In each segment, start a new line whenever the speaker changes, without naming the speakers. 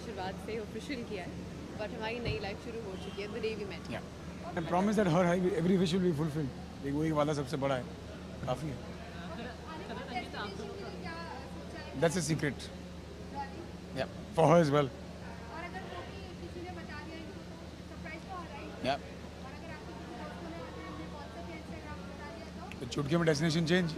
आशीर्वाद से ऑफिशियल किया है, बट हमारी नई लाइफ शुरू हो चुकी है the day we met.
I promise that her every wish will be fulfilled. वो एक वादा सबसे बड़ा है, काफ़ी है। That's a secret. Yeah, for her as well. Yeah. तो चुटकी में डेस्टिनेशन चेंज।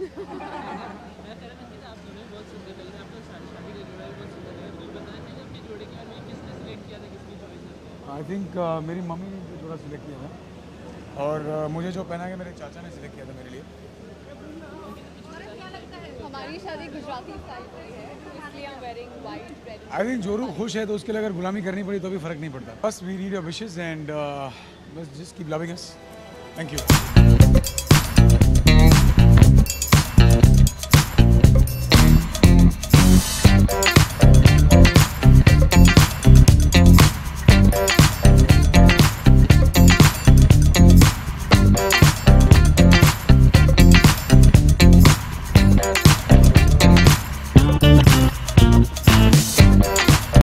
आई थिंक मेरी मम्मी ने जोड़ा सिलेक्ट किया था, और मुझे जो पहना के मेरे चाचा ने सिलेक्ट किया था मेरे लिए।
हमारी शादी गुजराती स्टाइल में है, इसलिए हम wearing white red.
I think जोरू खुश है तो उसके लिए अगर गुलामी करनी पड़ी तो भी फर्क नहीं पड़ता। बस we need your wishes and बस just keep loving us. Thank you.